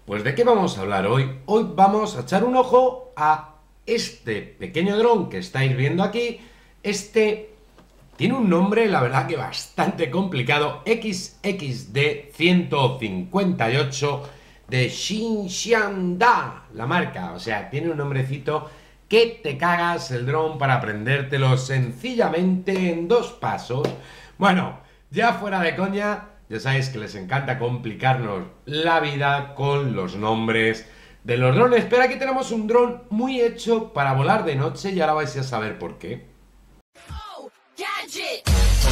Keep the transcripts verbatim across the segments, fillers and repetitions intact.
Pues ¿de qué vamos a hablar hoy? Hoy vamos a echar un ojo a este pequeño dron que estáis viendo aquí. Este tiene un nombre, la verdad que bastante complicado, X X D ciento cincuenta y ocho de Xinxianda, la marca. O sea, tiene un nombrecito que te cagas el dron para aprendértelo sencillamente en dos pasos. Bueno, ya fuera de coña, ya sabéis que les encanta complicarnos la vida con los nombres de los drones, pero aquí tenemos un dron muy hecho para volar de noche y ahora vais a saber por qué. Oh, gadget.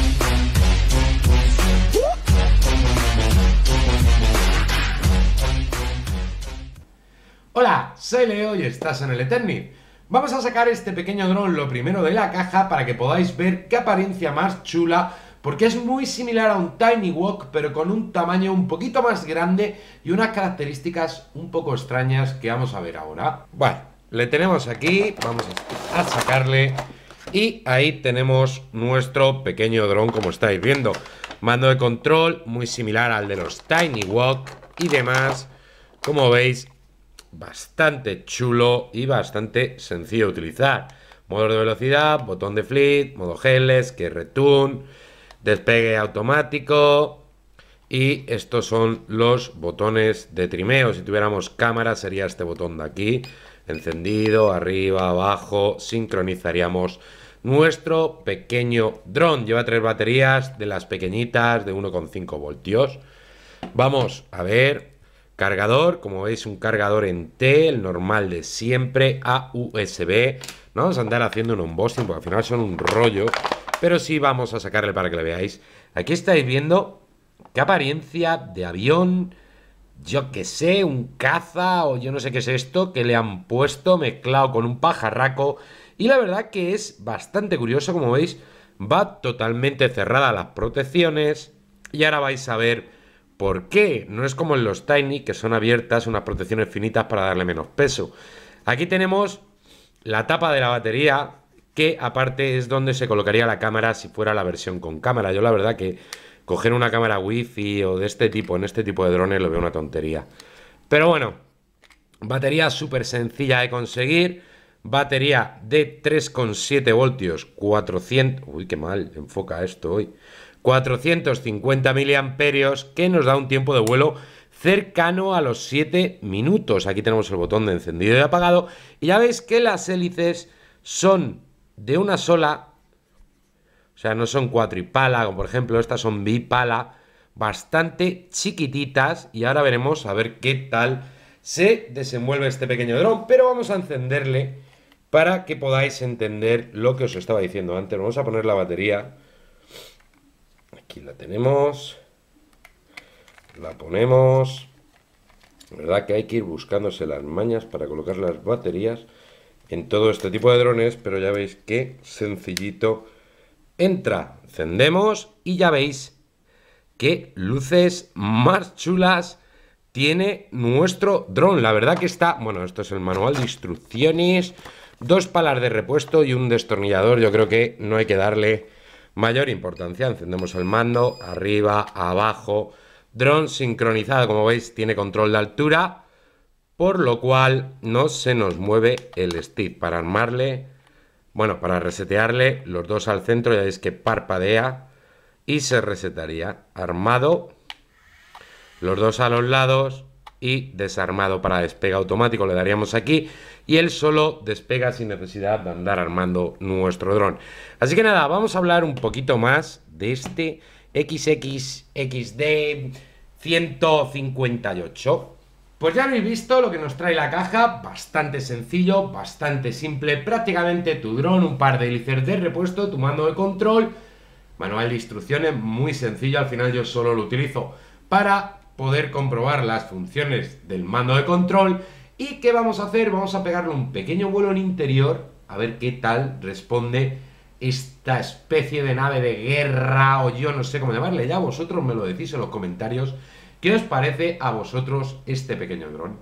Hola, soy Leo y estás en el Eternit. Vamos a sacar este pequeño dron lo primero de la caja para que podáis ver qué apariencia más chula, porque es muy similar a un TinyWok, pero con un tamaño un poquito más grande y unas características un poco extrañas que vamos a ver ahora. Bueno, le tenemos aquí, vamos a sacarle y ahí tenemos nuestro pequeño dron, como estáis viendo. Mando de control muy similar al de los TinyWok y demás, como veis, bastante chulo y bastante sencillo de utilizar. Modo de velocidad, botón de fleet, modo headless, que return, despegue automático. Y estos son los botones de trimeo. Si tuviéramos cámara sería este botón de aquí, encendido, arriba, abajo. Sincronizaríamos nuestro pequeño dron. Lleva tres baterías de las pequeñitas de uno coma cinco voltios. Vamos a ver. Cargador, como veis, un cargador en T, el normal de siempre, a U S B. No vamos a andar haciendo un unboxing porque al final son un rollo, pero sí vamos a sacarle para que lo veáis. Aquí estáis viendo qué apariencia de avión, yo que sé, un caza o yo no sé qué es esto, que le han puesto mezclado con un pajarraco. Y la verdad que es bastante curioso, como veis, va totalmente cerrada las protecciones. Y ahora vais a ver ¿por qué? No es como en los Tiny, que son abiertas, unas protecciones finitas para darle menos peso. Aquí tenemos la tapa de la batería, que aparte es donde se colocaría la cámara si fuera la versión con cámara. Yo la verdad que coger una cámara wifi o de este tipo, en este tipo de drones, lo veo una tontería. Pero bueno, batería súper sencilla de conseguir. Batería de tres coma siete voltios, cuatrocientos... Uy, qué mal enfoca esto hoy. cuatrocientos cincuenta miliamperios, que nos da un tiempo de vuelo cercano a los siete minutos. Aquí tenemos el botón de encendido y apagado. Y ya veis que las hélices son de una sola. O sea, no son cuatripala, como por ejemplo estas son bipala. Bastante chiquititas. Y ahora veremos a ver qué tal se desenvuelve este pequeño dron. Pero vamos a encenderle para que podáis entender lo que os estaba diciendo antes. Vamos a poner la batería. Aquí la tenemos. La ponemos. La verdad que hay que ir buscándose las mañas para colocar las baterías en todo este tipo de drones, pero ya veis que sencillito entra. Encendemos y ya veis qué luces más chulas tiene nuestro dron. La verdad que está... Bueno, esto es el manual de instrucciones. Dos palas de repuesto y un destornillador. Yo creo que no hay que darle mayor importancia. Encendemos el mando, arriba, abajo. Dron sincronizado, como veis, tiene control de altura, por lo cual no se nos mueve el stick. Para armarle, bueno, para resetearle, los dos al centro, ya veis que parpadea y se resetaría. Armado, los dos a los lados y desarmado para despegue automático, le daríamos aquí y él solo despega sin necesidad de andar armando nuestro dron. Así que nada, vamos a hablar un poquito más de este X X X D ciento cincuenta y ocho. Pues ya habéis visto lo que nos trae la caja, bastante sencillo, bastante simple, prácticamente tu dron, un par de hélices de repuesto, tu mando de control, manual de instrucciones, muy sencillo. Al final yo solo lo utilizo para poder comprobar las funciones del mando de control. ¿Y qué vamos a hacer? Vamos a pegarle un pequeño vuelo en interior, a ver qué tal responde esta especie de nave de guerra, o yo no sé cómo llamarle, ya vosotros me lo decís en los comentarios. ¿Qué os parece a vosotros este pequeño dron?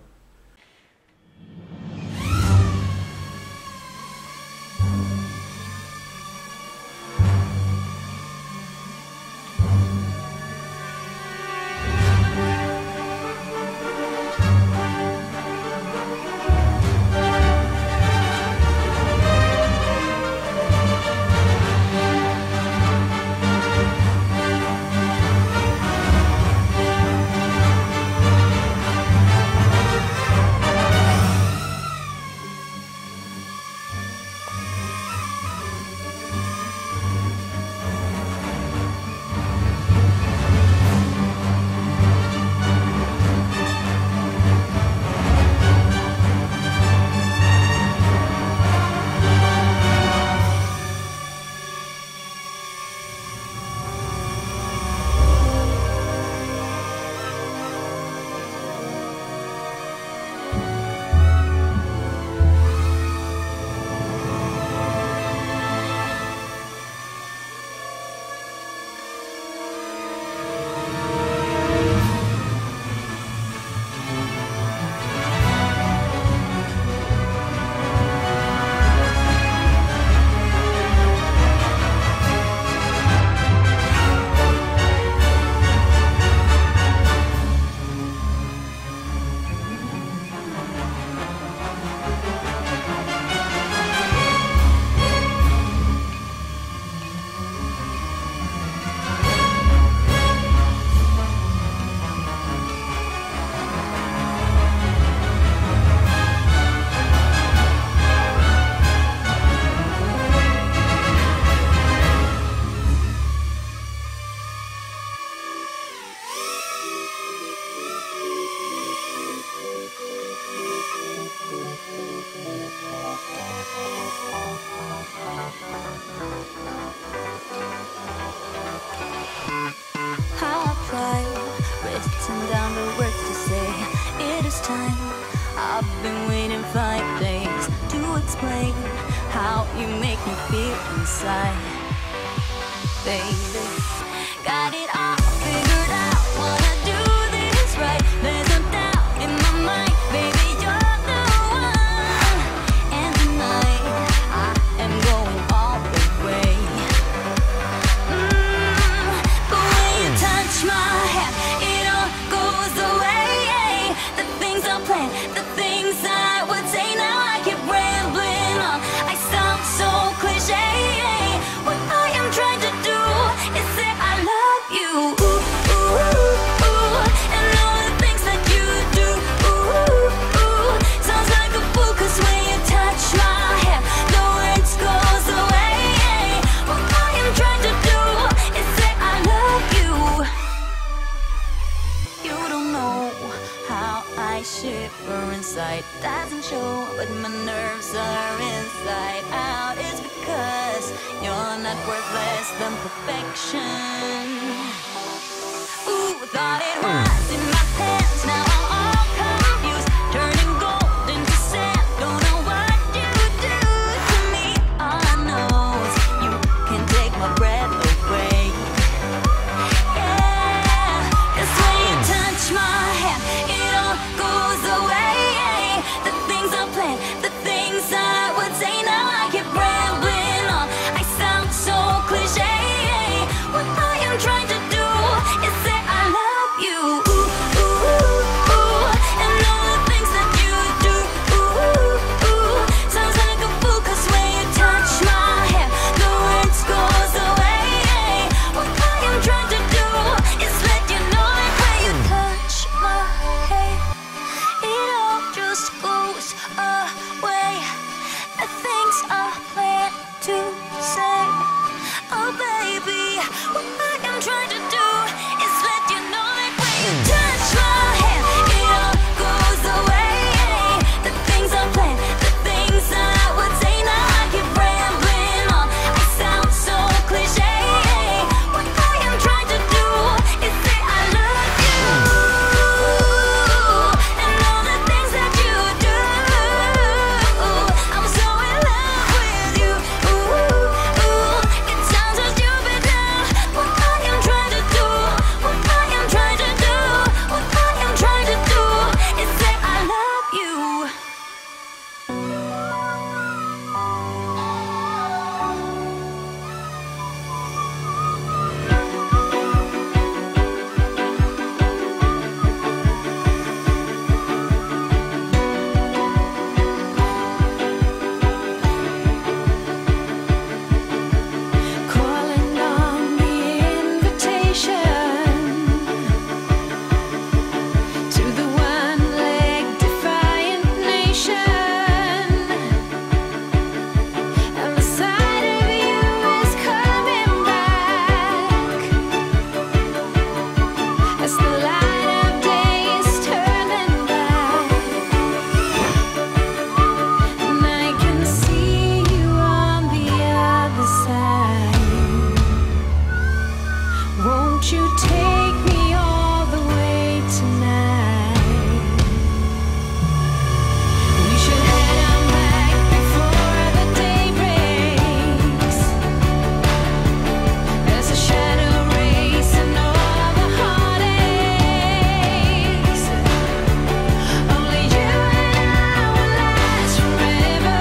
this time. I've been waiting five days to explain how you make me feel inside. Baby, got it all figured out, wanna do this right. There's no doubt in my mind, baby, you're the one. And tonight, I am going all the way. Mm, the way you touch my hair, it all goes away. The things I plan, the things I would say, now I keep rambling on. I sound so cliche. What I am trying to do is say I love you. Ooh, ooh, ooh, and all the things that you do. Ooh, ooh, sounds like a fool, 'cause when you touch my hair, the words goes away. What I am trying to do is say I love you. You don't know how I shiver inside. Doesn't show, but my nerves are inside out. It's because you're not worth less than perfection. Ooh, thought it was in my pants, now I'm all confused. Turning gold into sand, don't know what you do to me. All I know is you can take my breath away. Yeah, 'cause when you touch my hair, it all goes away. The things I plan, the things I would say, now I keep rambling on. I sound so cliche. What I am trying to do is say I love you. Ooh, ooh, ooh, and all the things that you do. Ooh, ooh, sounds like a fool, 'cause when you touch my hair, the words goes away. What I am trying to do is let you know that when you touch my hair, it all just goes away. The things I plan to say, oh baby, what I am trying to do is let you know that when you touch my hair, it all goes away. The things I plan, the things I would say, now I keep rambling on. I sound so cliche. What I am trying to do is say I love you. And all the things that you do, I'm so in love with you. Ooh, ooh, it sounds so stupid now. What I am trying to do, what I am trying to do, what I am trying to do is say I love you. Calling on the invitation to the one-leg defiant nation, and the sight of you is coming back as the light of day is turning back, and I can see you on the other side. Won't you take me all the way tonight? We should head on back before the day breaks. There's a shadow race and all the heartaches. Only you and I will last forever.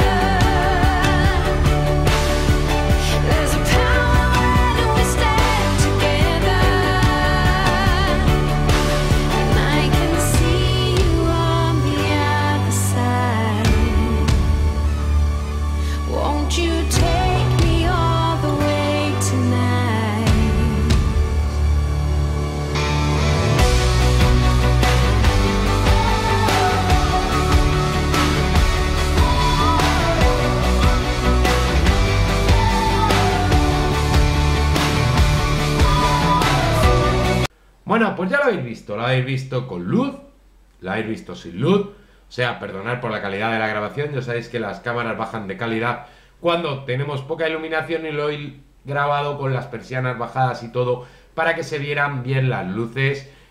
There's a power when we stand together, and I can see you on the other side. Won't you take me all the way tonight? Bueno, pues ya lo habéis visto, lo habéis visto con luz, lo habéis visto sin luz. O sea, perdonad por la calidad de la grabación, ya sabéis que las cámaras bajan de calidad cuando tenemos poca iluminación, y lo he grabado con las persianas bajadas y todo para que se vieran bien las luces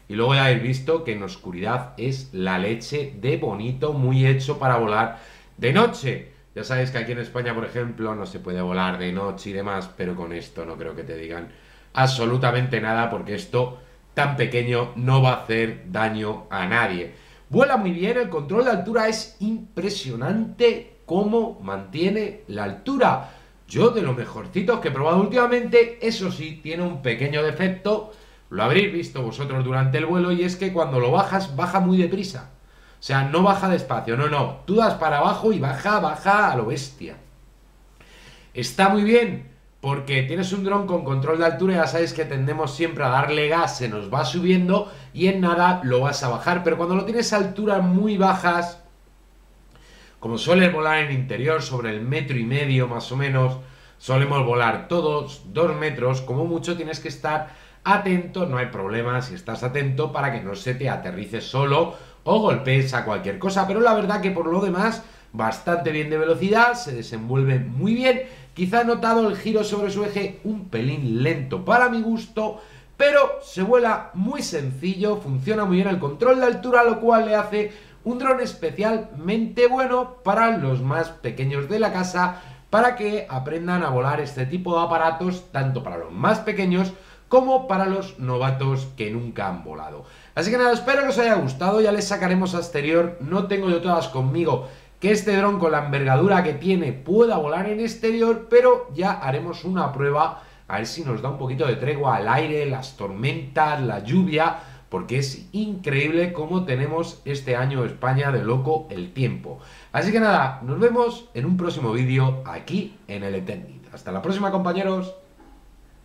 Y luego ya habéis visto que en oscuridad es la leche de bonito, muy hecho para volar de noche. Ya sabéis que aquí en España, por ejemplo, no se puede volar de noche y demás, pero con esto no creo que te digan absolutamente nada, porque esto tan pequeño no va a hacer daño a nadie. Vuela muy bien, el control de altura es impresionante cómo mantiene la altura. Yo de los mejorcitos que he probado últimamente, eso sí, tiene un pequeño defecto, lo habréis visto vosotros durante el vuelo, y es que cuando lo bajas, baja muy deprisa. O sea, no baja despacio, no, no, tú das para abajo y baja, baja a lo bestia. Está muy bien, porque tienes un dron con control de altura y ya sabéis que tendemos siempre a darle gas, se nos va subiendo y en nada lo vas a bajar, pero cuando lo tienes a alturas muy bajas, como sueles volar en interior sobre el metro y medio más o menos, solemos volar todos dos metros, como mucho tienes que estar atento, no hay problema si estás atento para que no se te aterrice solo o golpees a cualquier cosa, pero la verdad que por lo demás bastante bien de velocidad, se desenvuelve muy bien. Quizá he notado el giro sobre su eje un pelín lento para mi gusto, pero se vuela muy sencillo, funciona muy bien el control de altura, lo cual le hace un dron especialmente bueno para los más pequeños de la casa, para que aprendan a volar este tipo de aparatos, tanto para los más pequeños como para los novatos que nunca han volado. Así que nada, espero que os haya gustado, ya les sacaremos a exterior, no tengo yo todas conmigo que este dron con la envergadura que tiene pueda volar en exterior, pero ya haremos una prueba a ver si nos da un poquito de tregua al aire, las tormentas, la lluvia, porque es increíble cómo tenemos este año España de loco el tiempo. Así que nada, nos vemos en un próximo vídeo aquí en el Eternit. Hasta la próxima, compañeros.